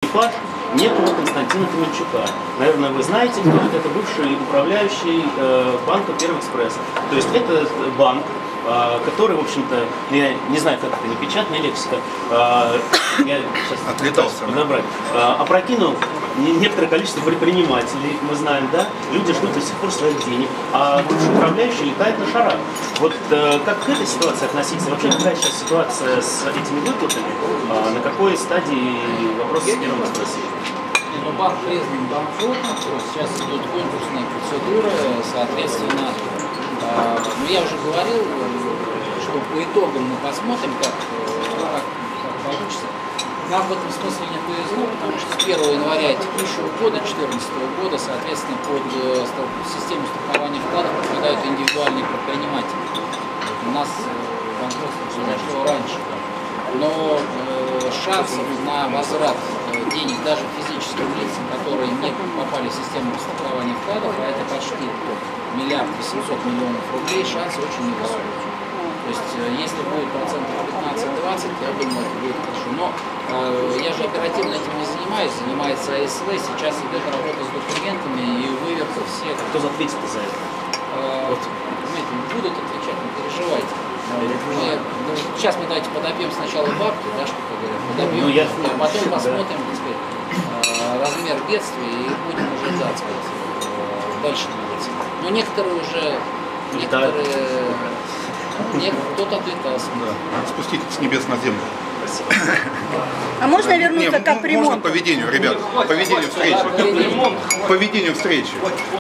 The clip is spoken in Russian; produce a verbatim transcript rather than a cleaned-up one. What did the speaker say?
экипаж некого Константина Камельчука. Наверное, вы знаете, кто это, это бывший управляющий э, банка Первый экспресс. То есть это банк, э, который, в общем-то, я не знаю, как это, не печатная лексика, э, я сейчас отлетался подобрать, э, опрокинул некоторое количество предпринимателей, мы знаем, да, люди ждут до сих пор своих денег, а бывший управляющий летает на шарах. Вот э, как к этой ситуации относиться? Вообще, какая сейчас ситуация с этими выплатами? А на какой стадии вопрос с Первым экспрессом? Ну, банк признан банкротом, сейчас идут конкурсные процедуры, соответственно, э, ну, я уже говорил, что по итогам мы посмотрим, как, как, как получится. Нам в этом смысле не повезло, потому что с первого января текущего года, две тысячи четырнадцатого года, соответственно, под э, систему страхования вкладов попадают индивидуальные предприниматели. У нас э, банкротство произошло раньше. Но э, шансов на возврат э, денег даже физическим лицам, которые не попали в систему страхования вкладов, а это почти миллиард восемьсот миллионов рублей, шансы очень невысокие. То есть, э, если будет процентов пятнадцать-двадцать, я думаю, это будет хорошо. Но э, я же оперативно этим не занимаюсь, занимается АСВ, сейчас идет работа с документами и выверка всех. Кто ответит за это? Э, вот. Знаете, будут отвечать, не переживайте. Мы, ну, сейчас мы давайте подобьем сначала бабки, да, что говорят, подобьем, ну, я... а потом посмотрим, так сказать, размер бедствия и будем уже, так сказать, дальше двигаться. Но некоторые уже, некоторые, не, кто-то отлетался. Да. Спустить с небес на землю. А можно вернуться Не, к капремонту? Можно по ведению, ребят, по ведению встречи. По ведению встречи.